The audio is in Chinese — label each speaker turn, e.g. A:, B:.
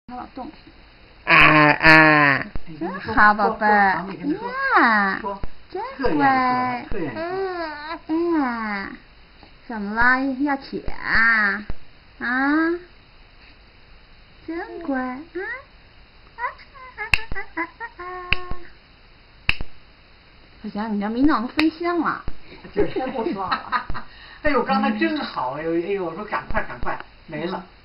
A: 老动。
B: 真好，宝贝儿呀，真乖。怎么了？要起啊？真乖啊！小翔，你这没闹得分香了。
C: 就是不说了。哎呦，刚才真好，哎呦，我说赶快没了。